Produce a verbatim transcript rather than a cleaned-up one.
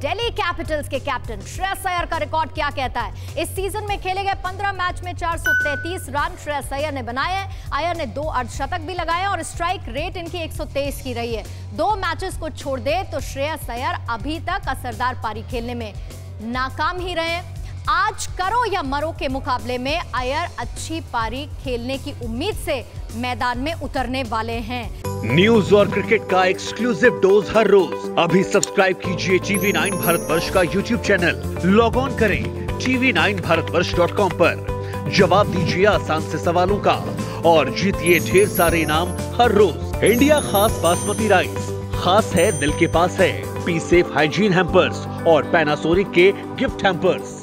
Delhi capitals के captain Shreyas Iyer का record क्या कहता है। इस सीजन में खेले गए पंद्रह मैच में चार सौ तैंतीस रन श्रेयस अय्यर ने बनाए हैं। अय्यर ने दो अर्धशतक भी लगाए और स्ट्राइक रेट इनकी एक सौ तेईस की रही है। दो मैचेस को छोड़ दे तो श्रेयस अय्यर अभी तक असरदार पारी खेलने में नाकाम ही रहे। आज करो या मरो के मुकाबले में अय्यर अच्छी पारी खेलने की उम्मीद से मैदान में उतरने वाले हैं। न्यूज और क्रिकेट का एक्सक्लूसिव डोज हर रोज। अभी सब्सक्राइब कीजिए टीवी नाइन भारतवर्ष का यूट्यूब चैनल। लॉग ऑन करें TV nine Bharatvarsh dot com पर। जवाब दीजिए आसान से सवालों का और जीतिए ढेर सारे इनाम हर रोज। इंडिया खास बासमती राइस, खास है दिल के पास है। पी सेफ हाइजीन हैम्पर्स और पैनासोनिक के गिफ्ट हैम्पर्स।